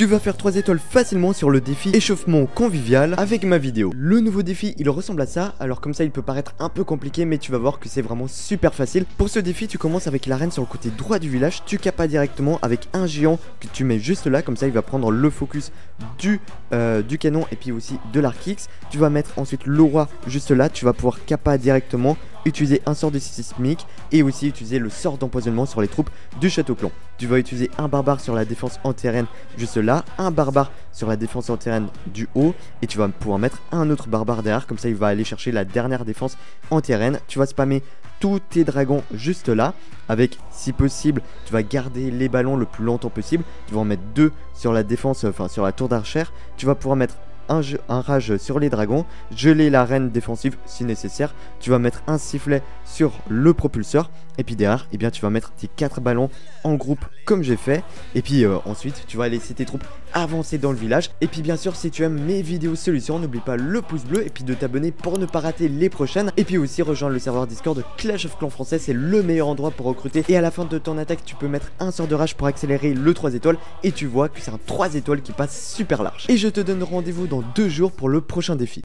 tu vas faire 3 étoiles facilement sur le défi échauffement convivial avec ma vidéo. Le nouveau défi il ressemble à ça, alors comme ça il peut paraître un peu compliqué mais tu vas voir que c'est vraiment super facile. Pour ce défi tu commences avec l'arène sur le côté droit du village, tu capas directement avec un géant que tu mets juste là, comme ça il va prendre le focus du canon et puis aussi de l'arc X. Tu vas mettre ensuite le roi juste là, tu vas pouvoir capa directement, utiliser un sort de sismique et aussi utiliser le sort d'empoisonnement sur les troupes du château clan. Tu vas utiliser un barbare sur la défense anti-arène juste là, un barbare sur la défense anti-arène du haut et tu vas pouvoir mettre un autre barbare derrière, comme ça il va aller chercher la dernière défense anti-arène. Tu vas spammer tous tes dragons juste là, avec si possible tu vas garder les ballons le plus longtemps possible. Tu vas en mettre 2 sur la défense, enfin sur la tour d'archer. Tu vas pouvoir mettre un rage sur les dragons, geler la reine défensive si nécessaire. Tu vas mettre un sifflet sur le propulseur et puis derrière eh bien, tu vas mettre tes 4 ballons en groupe comme j'ai fait. Et puis ensuite tu vas laisser tes troupes avancer dans le village. Et puis bien sûr si tu aimes mes vidéos solutions, n'oublie pas le pouce bleu et puis de t'abonner pour ne pas rater les prochaines. Et puis aussi rejoindre le serveur Discord de Clash of Clans français, c'est le meilleur endroit pour recruter. Et à la fin de ton attaque tu peux mettre un sort de rage pour accélérer le 3 étoiles et tu vois que c'est un 3 étoiles qui passe super large. Et je te donne rendez-vous dans 2 jours pour le prochain défi.